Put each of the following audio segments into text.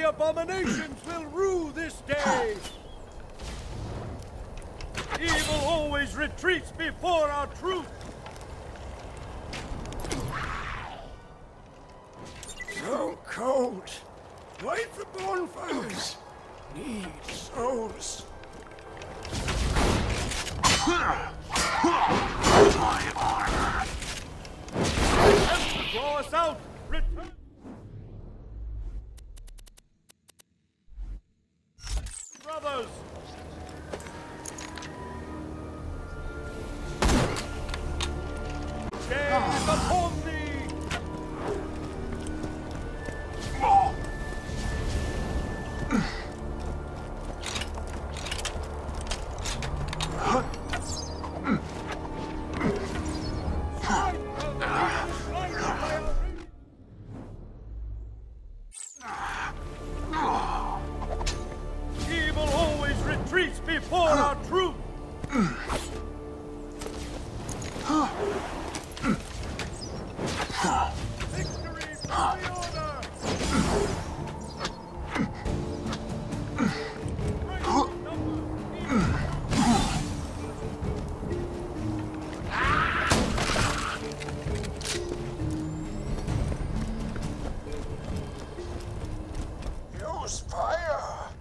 abominations will rue this day. Evil always retreats before our truth. So cold. Light the bonfires. Need souls. My armor. Draw us out. Return. Brothers. Shame is upon thee. Evil always retreats before our truth. Victory for the order! Use fire.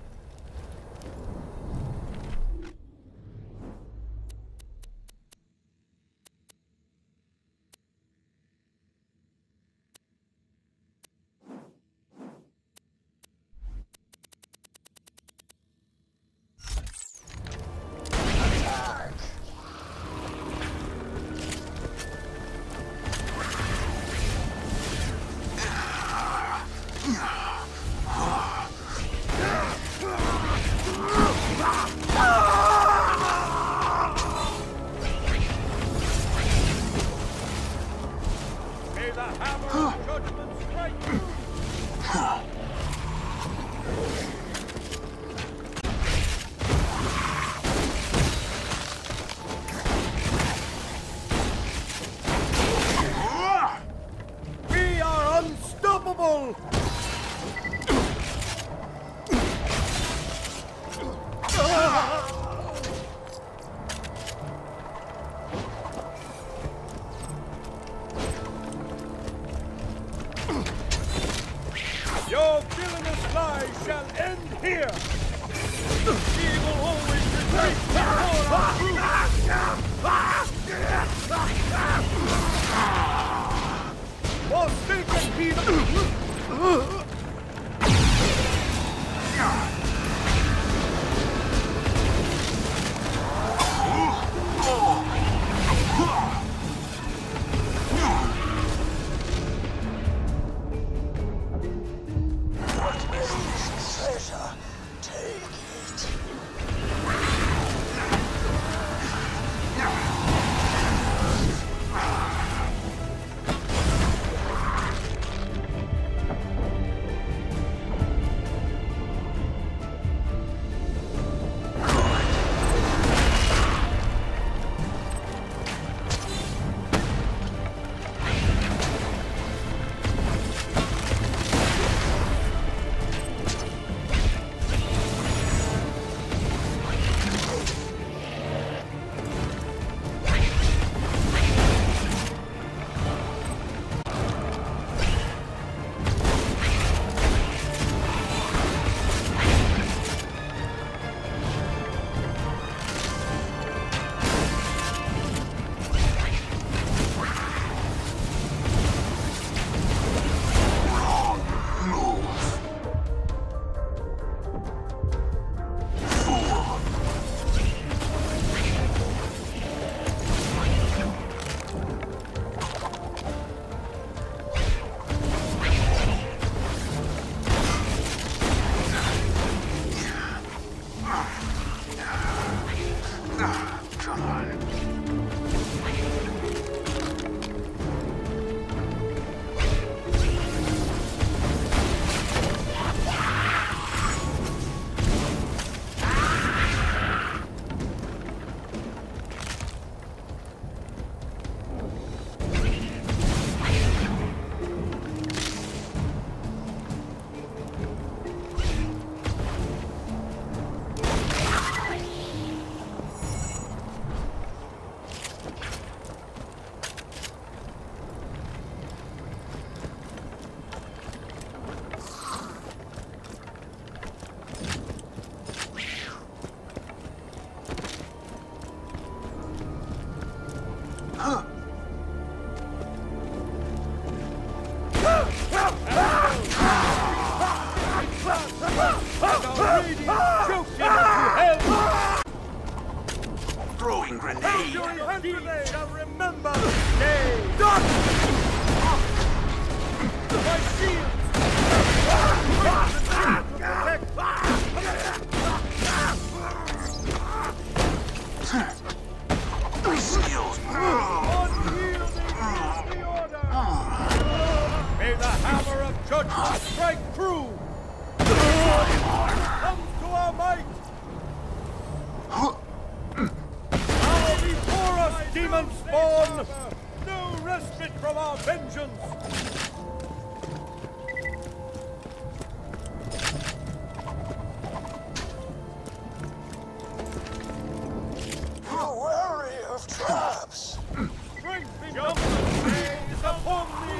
May the hammer of judgment strike you! We are unstoppable! Your villainous lies shall end here! Evil always retreats before our truth! Forsaken heathen! Treasure. Take it. Watch us strike true! Comes to our might! Power before us, demon spawn! No respite from our vengeance! You're wary of traps. Strength in numbers is upon thee!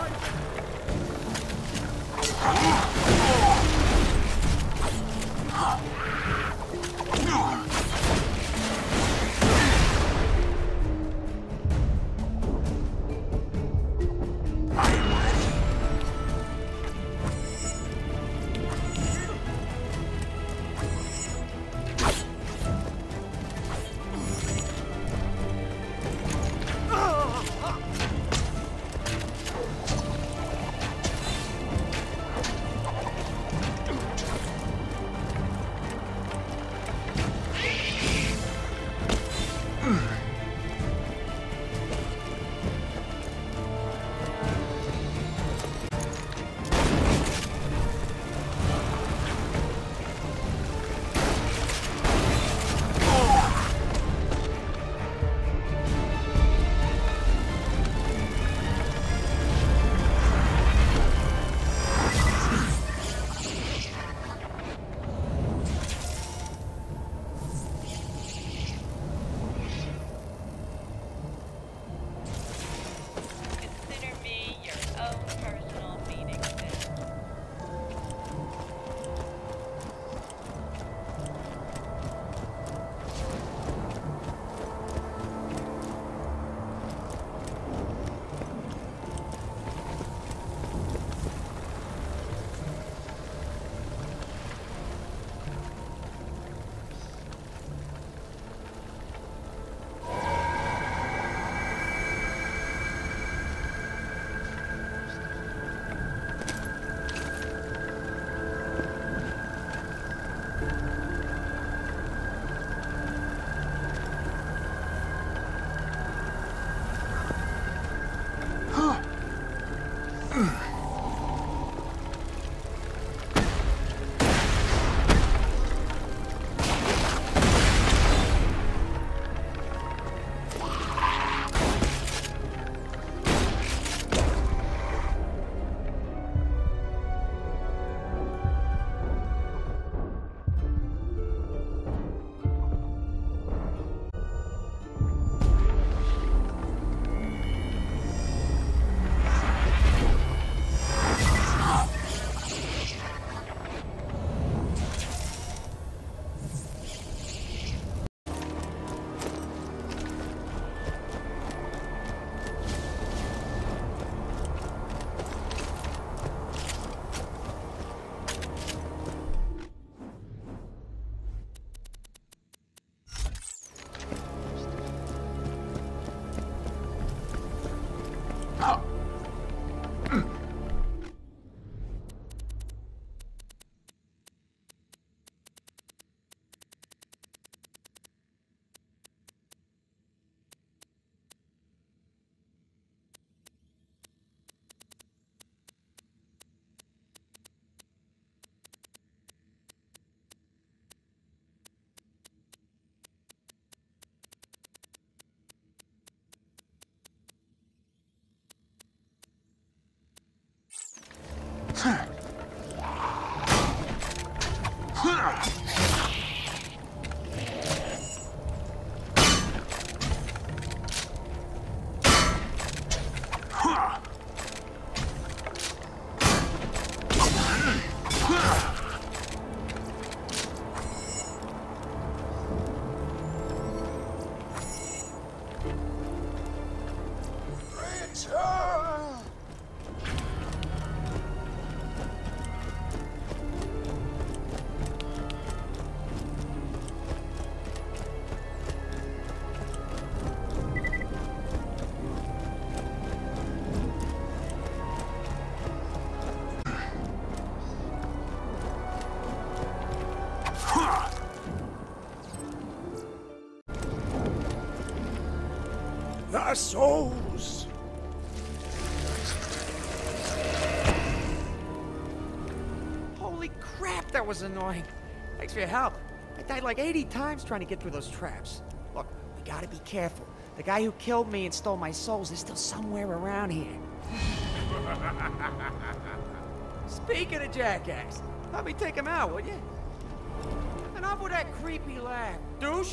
Consider me your own personal Phoenix Down. Return! The souls! crap, that was annoying. Thanks for your help. I died like 80 times trying to get through those traps. Look, we gotta be careful. The guy who killed me and stole my souls is still somewhere around here. Speaking of jackass, help me take him out, will you? Enough with that creepy laugh, douche!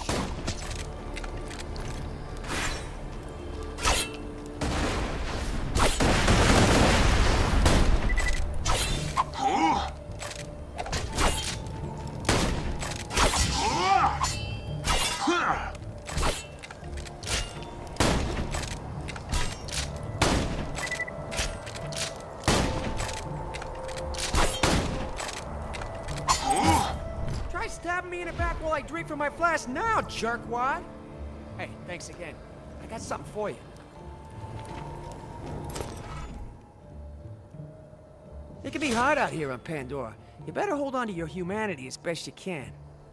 Stab me in the back while I drink from my flask now, jerkwad! Hey, thanks again. I got something for you. It can be hard out here on Pandora. You better hold on to your humanity as best you can.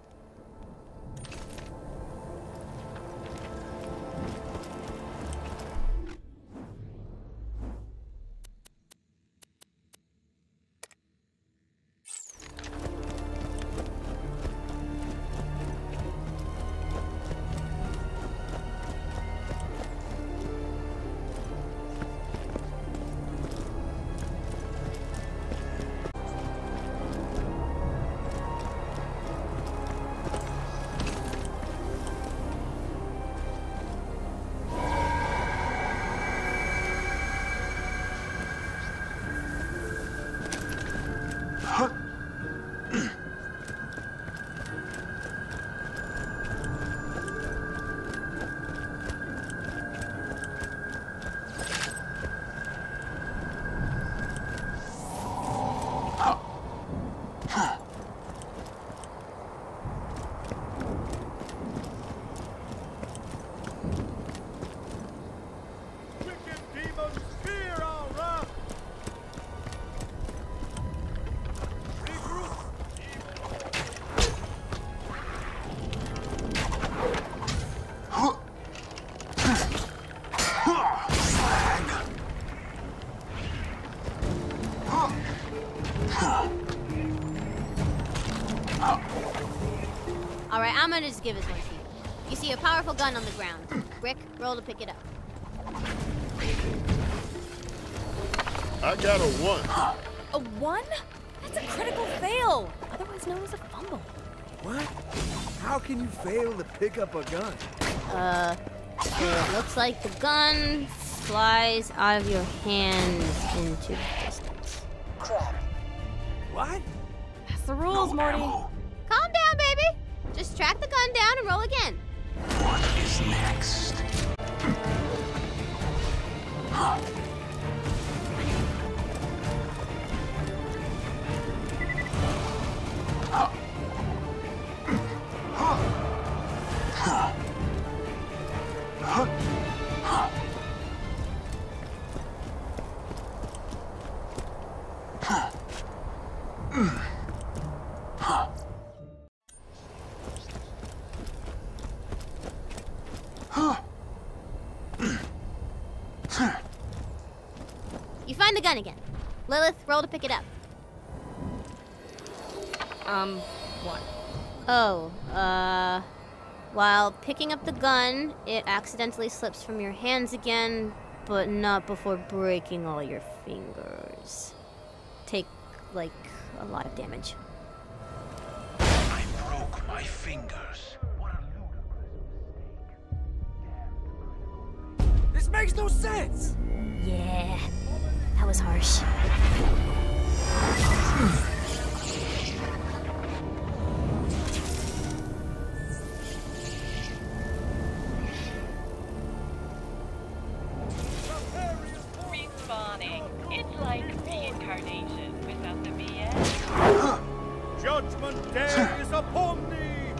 Alright, I'm gonna just give this one to you. You see a powerful gun on the ground. Rick, roll to pick it up. I got a 1. A 1? That's a critical fail, otherwise known as a fumble. What? How can you fail to pick up a gun? It looks like the gun flies out of your hands into the distance. Crap. What? That's the rules, Morty. Calm down, baby. Just track the gun down and roll again. What is next? You find the gun again. Lilith, roll to pick it up. What? Oh, while picking up the gun, it accidentally slips from your hands again, but not before breaking all your fingers. Take, like, a lot of damage. I broke my fingers. What a ludicrous This makes no sense! Yeah, that was harsh. Respawning. It's like reincarnation without the BS. Judgment Day is upon thee!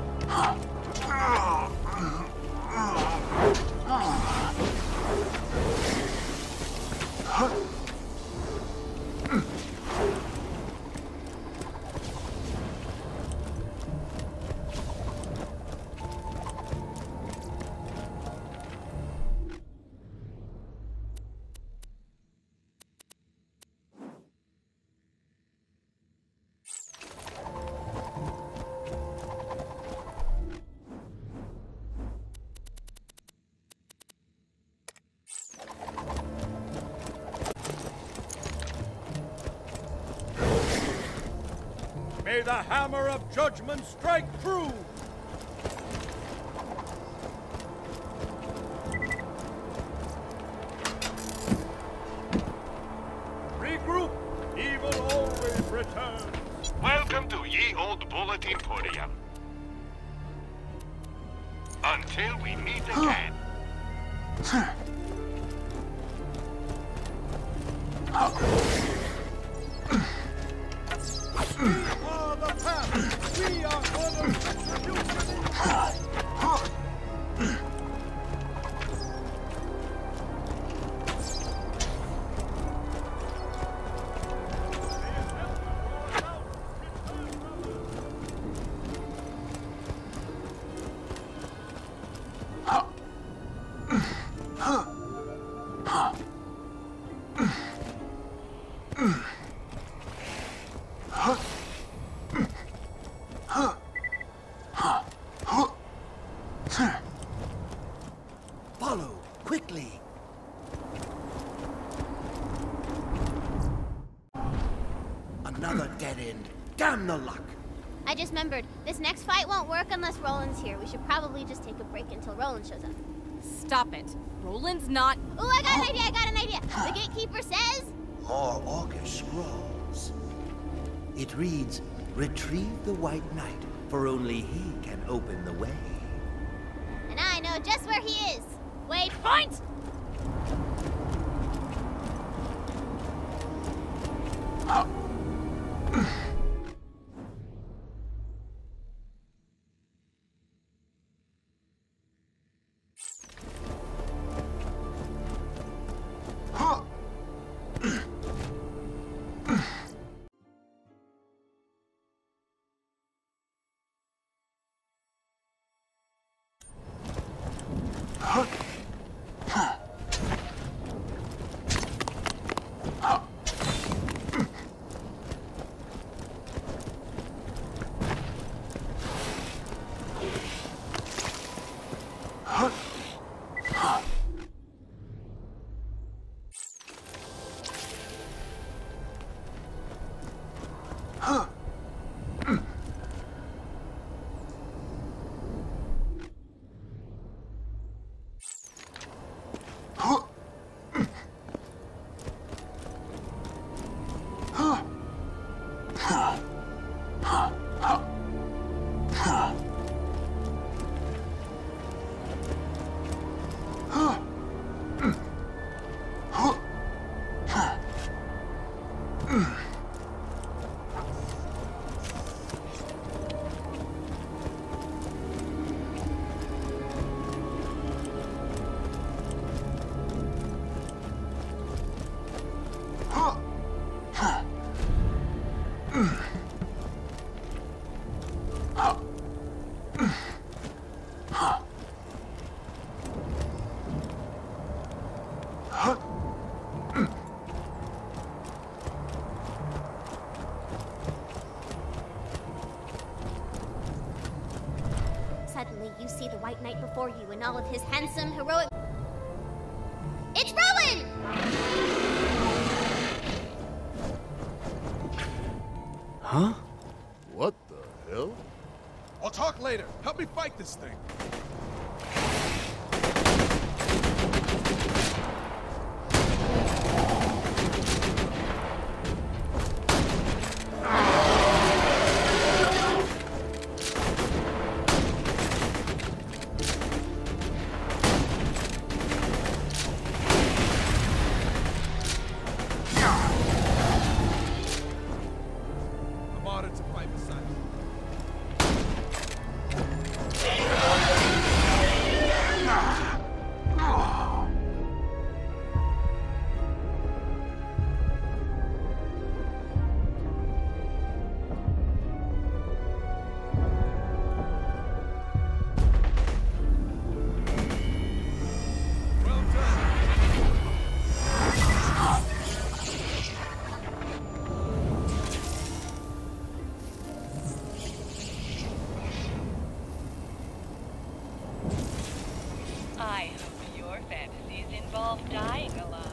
May the hammer of judgment strike true! Regroup! Evil always returns! Welcome to Ye Old Bullet Emporium. Until we meet again. We are the path! We are Order's retribution! Follow, quickly. Another dead end. Damn the luck. I just remembered, this next fight won't work unless Roland's here. We should probably just take a break until Roland shows up. Stop it. Roland's not. Ooh, I got an idea! The gatekeeper says... More Orcish scrolls. It reads, "Retrieve the White Knight, for only he can open the way." And I know just where he is. Waypoint! Suddenly, you see the White Knight before you in all of his handsome, heroic... It's Roland! Huh? What the hell? I'll talk later. Help me fight this thing. I'm honored to fight beside you. Well done. I hope your fantasies involve dying a lot.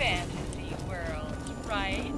fantasy world, right?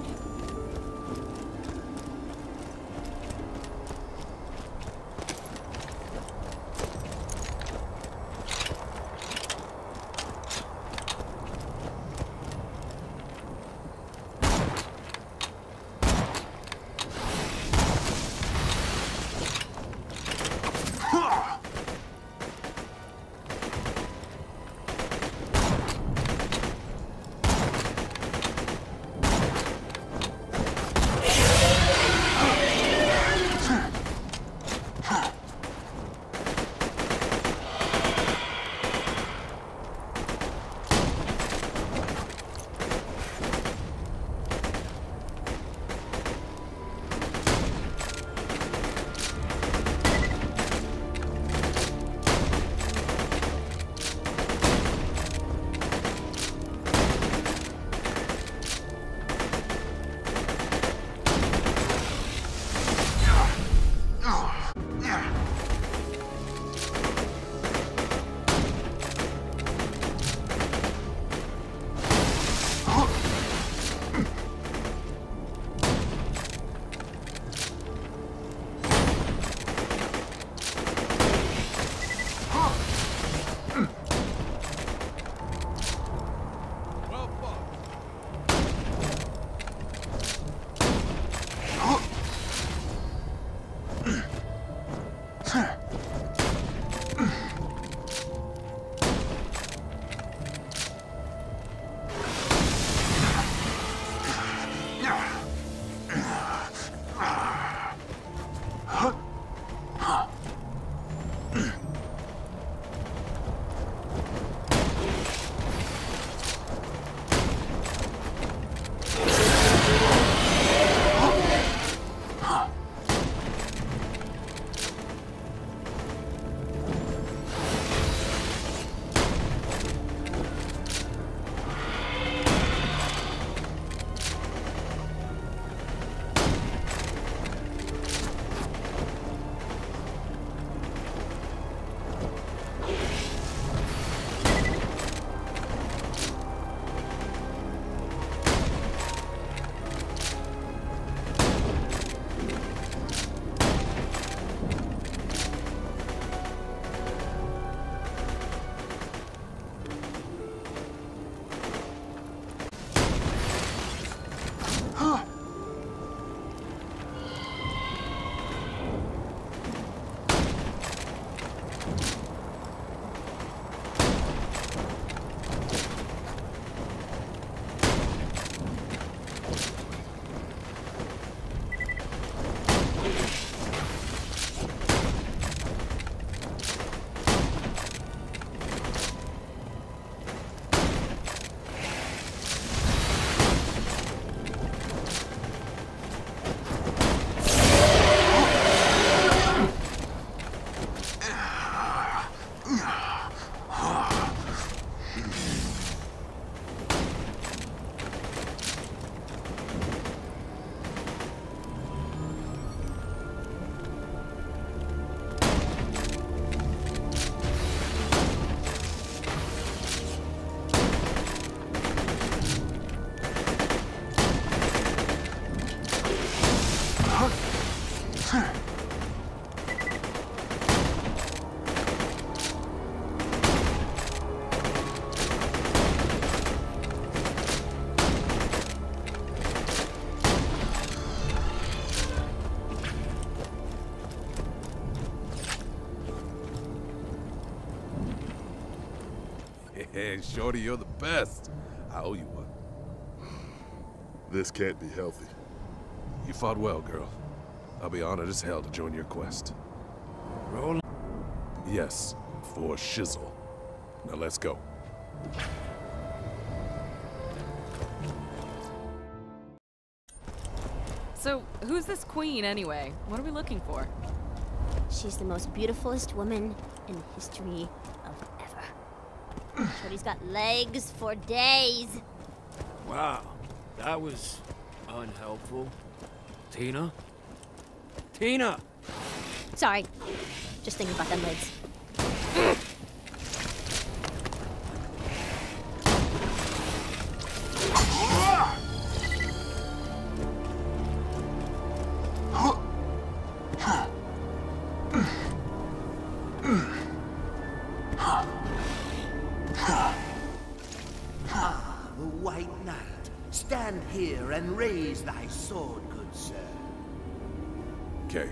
Hey, Shorty, you're the best. I owe you one. This can't be healthy. You fought well, girl. I'll be honored as hell to join your quest. Roll. Yes, for shizzle. Now let's go. So, who's this queen anyway? What are we looking for? She's the most beautifulest woman in the history of ever. Shorty's got legs for days. Wow, that was unhelpful. Tina? Tina! Sorry, just thinking about them legs. the White Knight. Stand here and raise thy sword, good sir. Okay.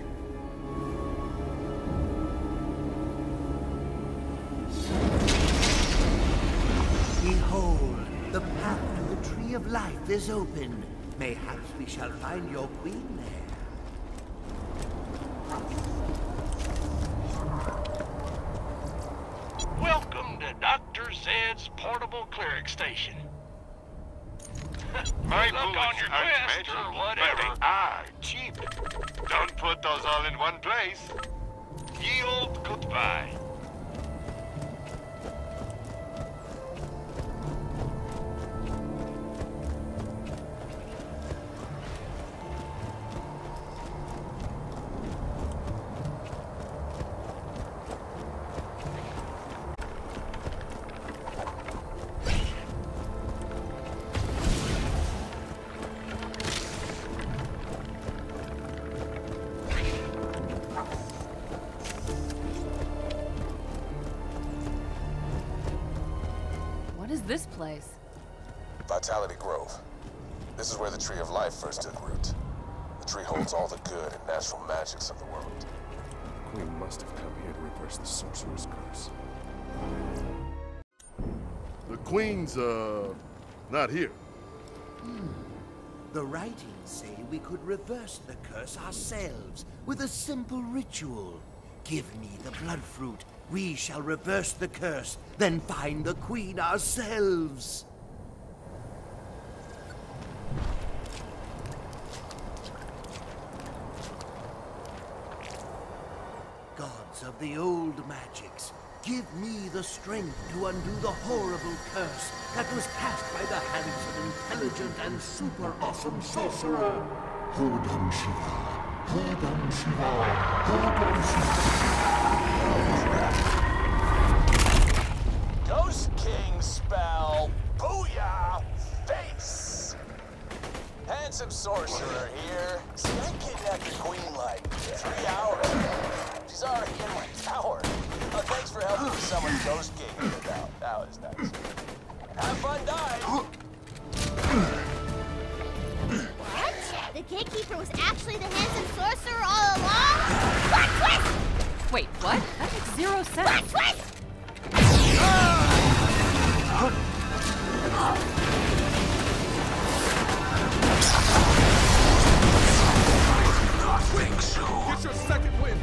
Behold, the path to the Tree of Life is open. Mayhaps we shall find your queen there. Welcome to Dr. Zed's portable cleric station. My luck on your quest or whatever. But they are cheap. Don't put those all in one place. Ye old goodbye. What is this place? Vitality Grove. This is where the Tree of Life first took root. The tree holds all the good and natural magics of the world. The Queen must have come here to reverse the Sorcerer's curse. The Queen's, not here. The writings say we could reverse the curse ourselves with a simple ritual. Give me the blood fruit. We shall reverse the curse, then find the Queen ourselves. Gods of the old magics, give me the strength to undo the horrible curse that was cast by the hands of intelligent and super awesome sorcerer. Hodam Shiva, Hodam Shiva, Hodam Shiva. Ghost King spell, booyah, face. Handsome sorcerer here. See, I kidnapped the queen like 3 hours. She's already in my tower. Thanks for helping me summon Ghost King about. That was nice. Have fun dying. What? The gatekeeper was actually the handsome sorcerer all along? Plot twist! Wait, what? That makes 0 sense. Plot twist! Get your second wind!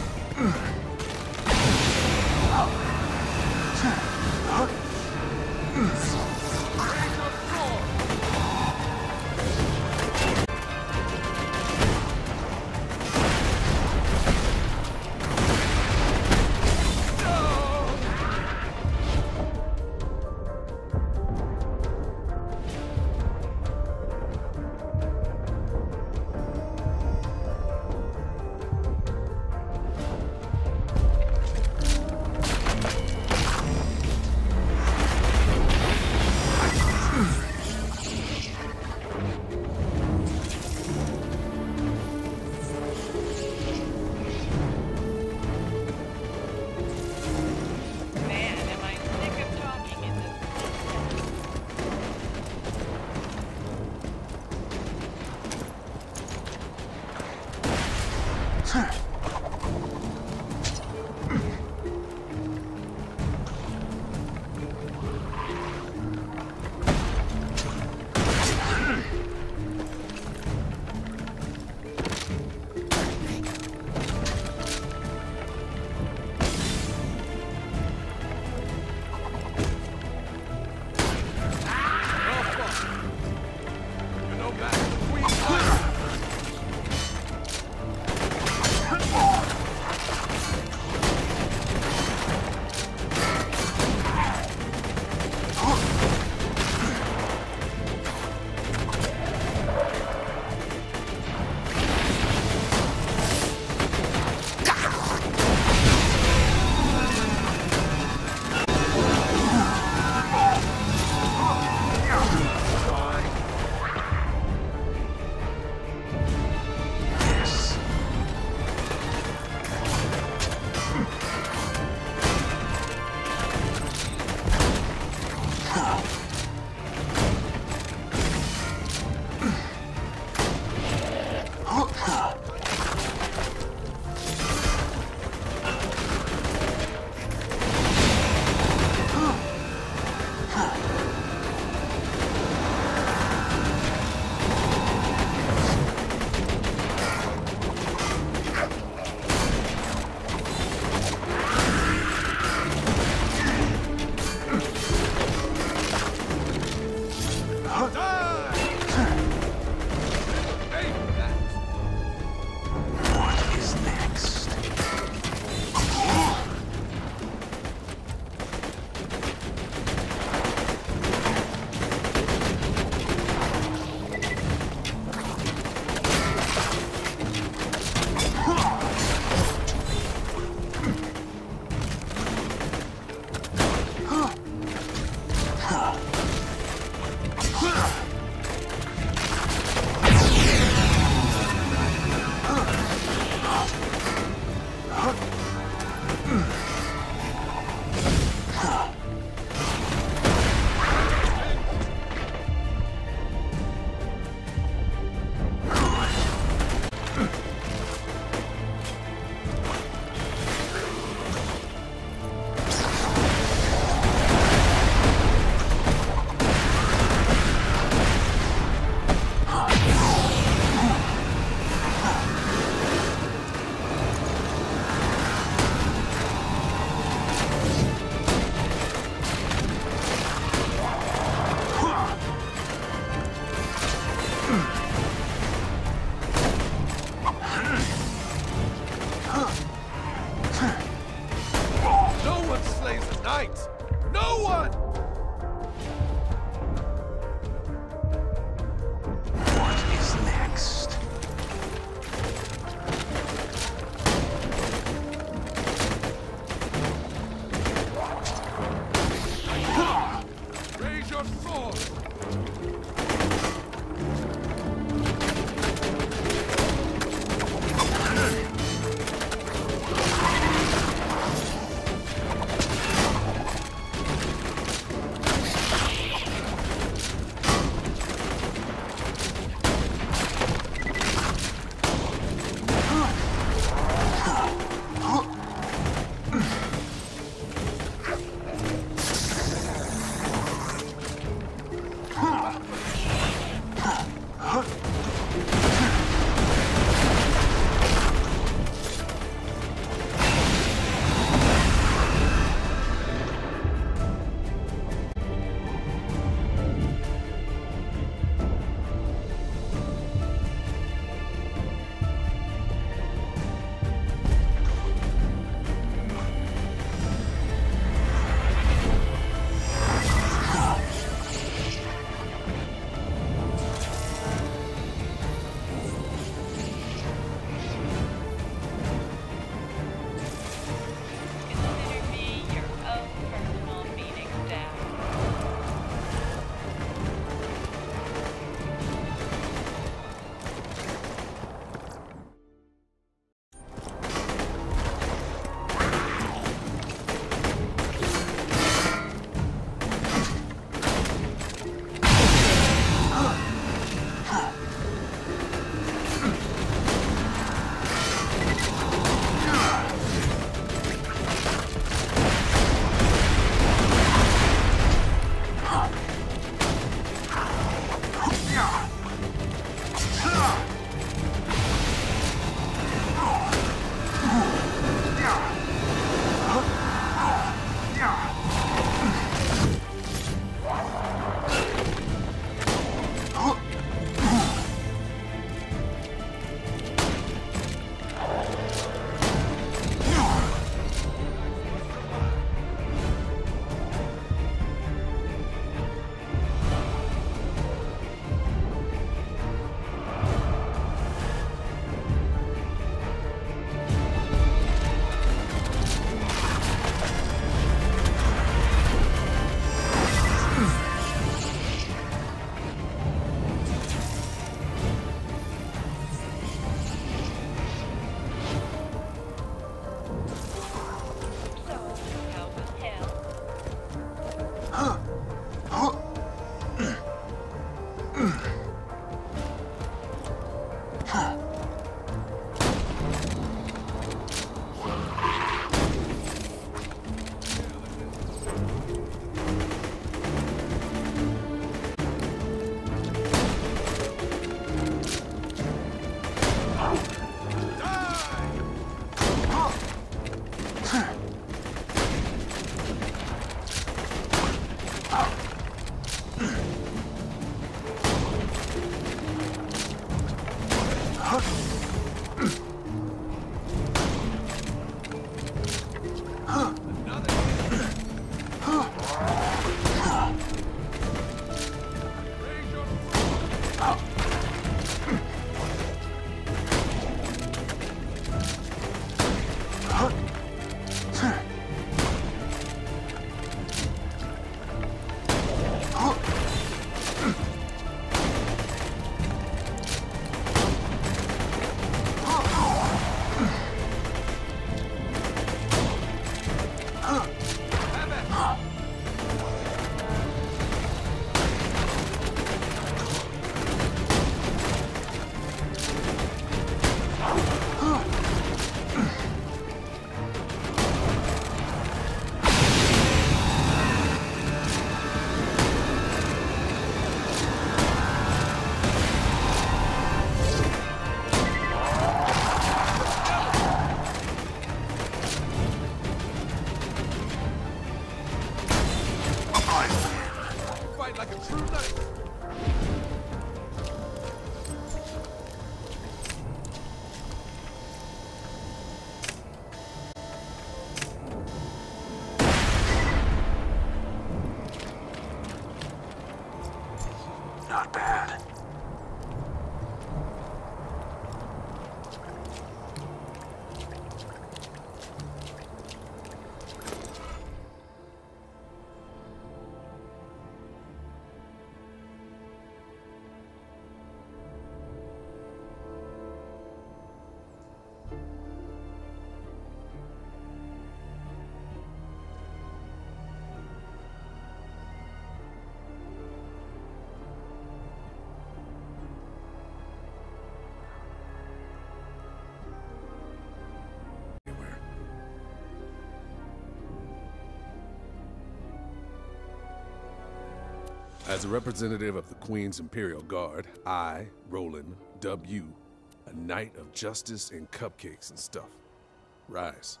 As a representative of the Queen's Imperial Guard, I, Roland, dub you a knight of justice and cupcakes and stuff. Rise.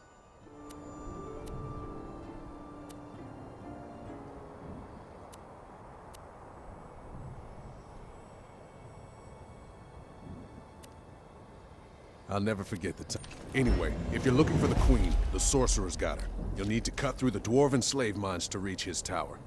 I'll never forget the time. Anyway, if you're looking for the Queen, the Sorcerer's got her. You'll need to cut through the Dwarven slave mines to reach his tower.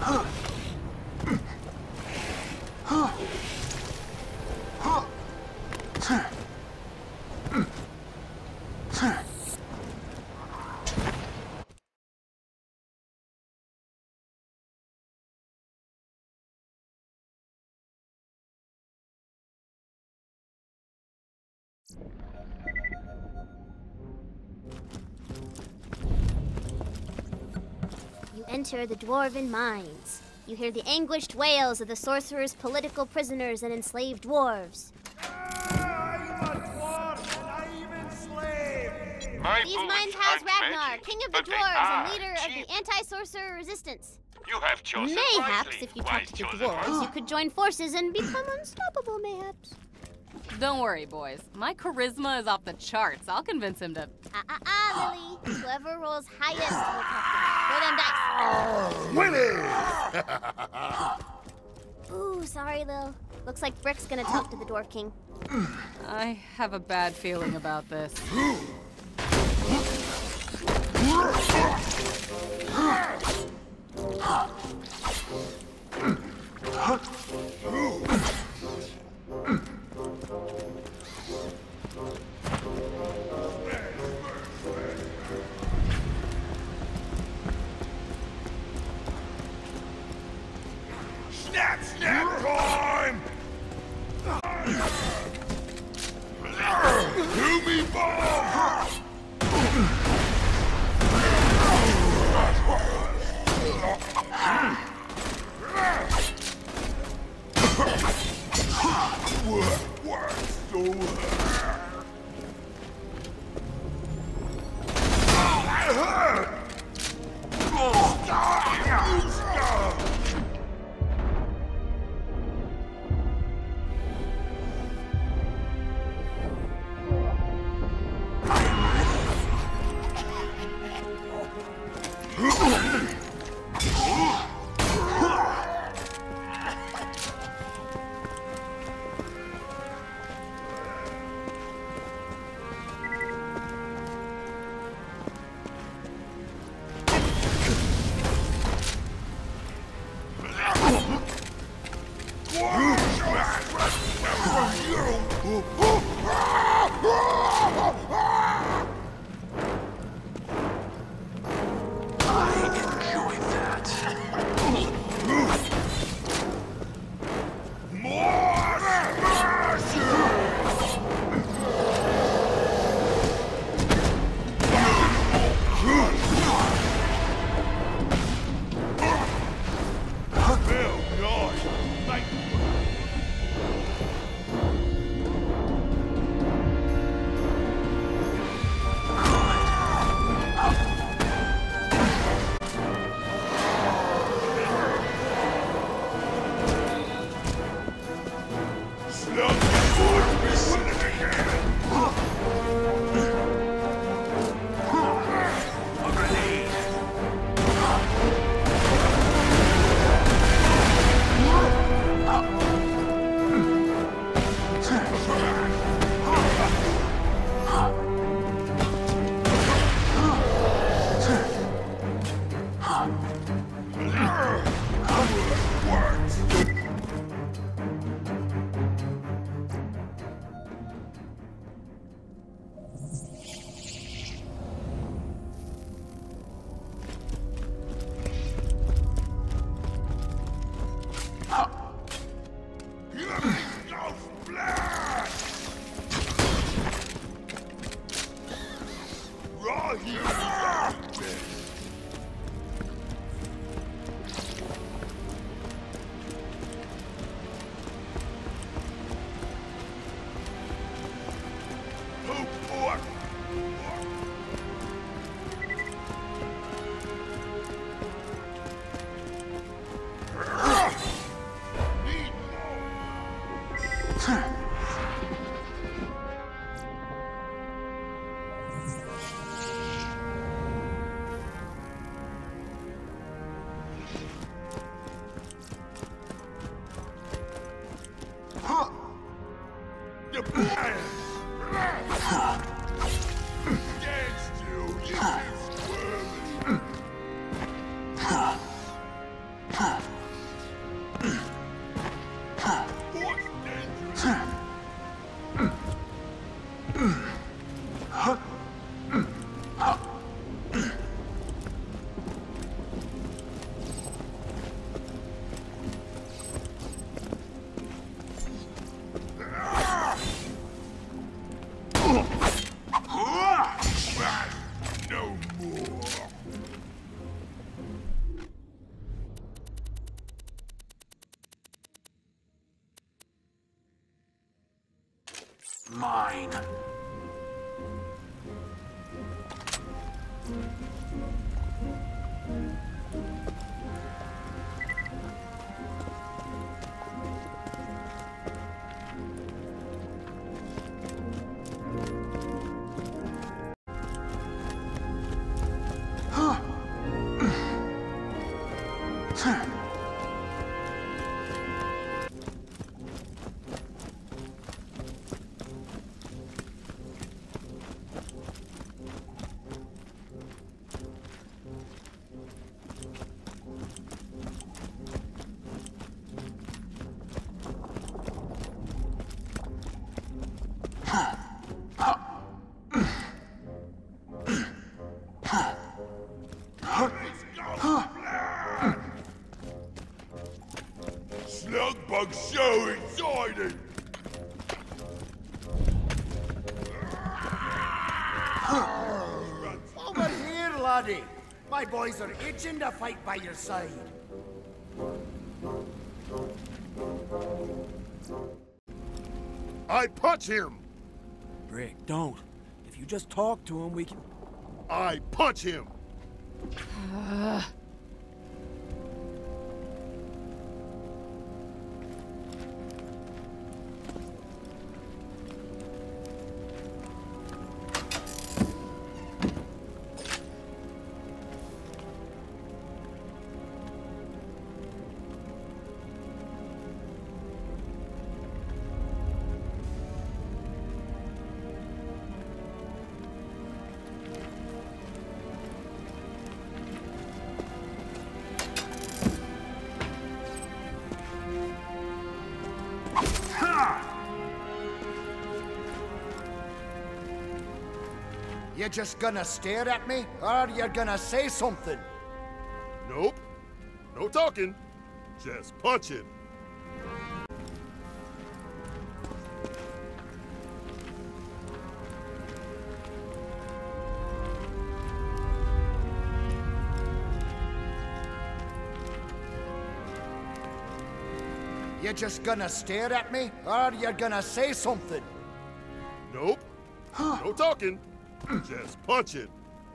You enter the Dwarven mines. You hear the anguished wails of the sorcerer's political prisoners and enslaved dwarves. These mines house Ragnar, king of the dwarves and leader of the anti-sorcerer resistance. You have chosen Mayhaps, wisely. if you talk to the dwarves, you could join forces and become unstoppable, mayhaps. Don't worry, boys. My charisma is off the charts. I'll convince him to... Lily. Whoever rolls highest will have to throw them dice. Winnie! Ooh, sorry, Lil. Looks like Brick's gonna talk to the Dwarf King. I have a bad feeling about this. Snap time! Kill me, Bob! Huh. Mine. Slugbug's so exciting! Over here, laddie. My boys are itching to fight by your side. I punch him! Brick, don't. If you just talk to him, we can... I punch him! You just gonna stare at me, or you gonna say something? Nope. No talking. Just punching. You just gonna stare at me, or you gonna say something? Nope. No talking. Just punching.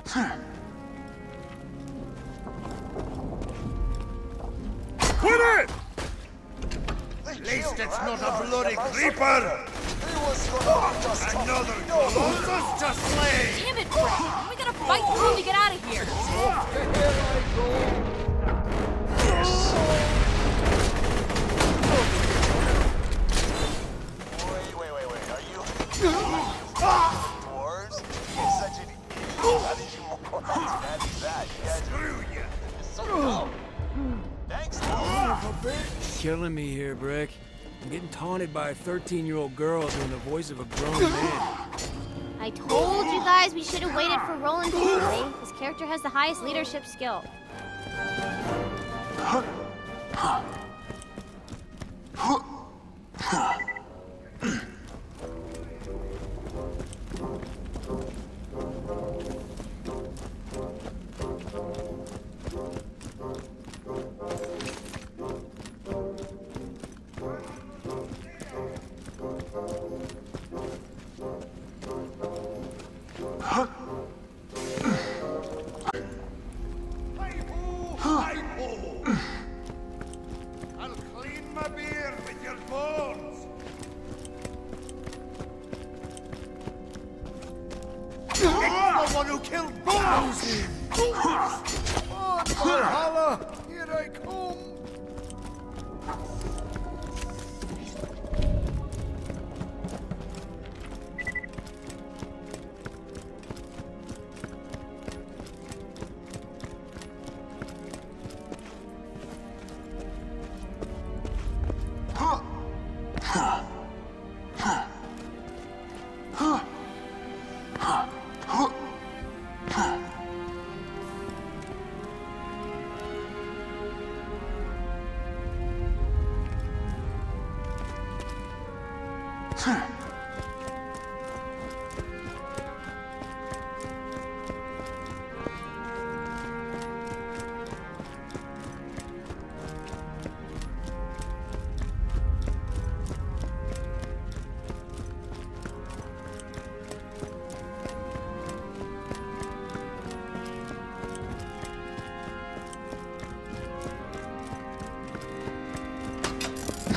Quit it! At least it's not a bloody creeper! Another colossus to slay! Damn it, Brick! We gotta fight through to get out of here! Wait. Are you... Dwarves? You're such an idiot. How did you more that is that? You guys Screw you! are so dumb. Thanks, dude. Killing me here, Brick. I'm getting taunted by a 13-year-old girl doing the voice of a grown man. I told you guys we should have waited for Roland to play. His character has the highest leadership skill. I'll clean my beard with your bones! It's the one who killed Bones! On Valhalla! Here I come!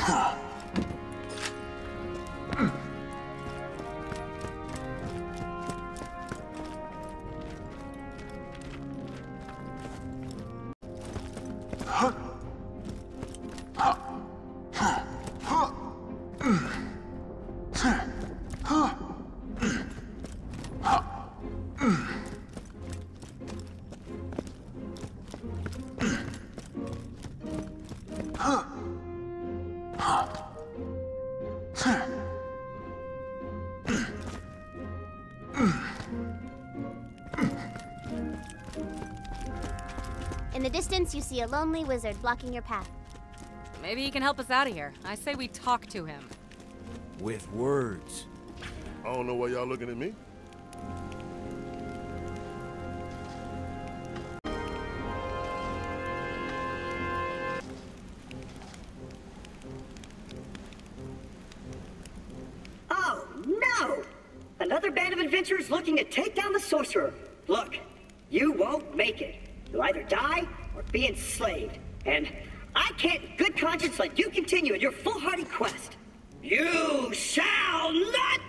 In the distance, you see a lonely wizard blocking your path. Maybe he can help us out of here. I say we talk to him. With words. I don't know why y'all looking at me. Oh, no! Another band of adventurers looking to take down the sorcerer. Look, you won't make it. You'll either die or be enslaved. And I can't in good conscience let you continue in your foolhardy quest. You shall not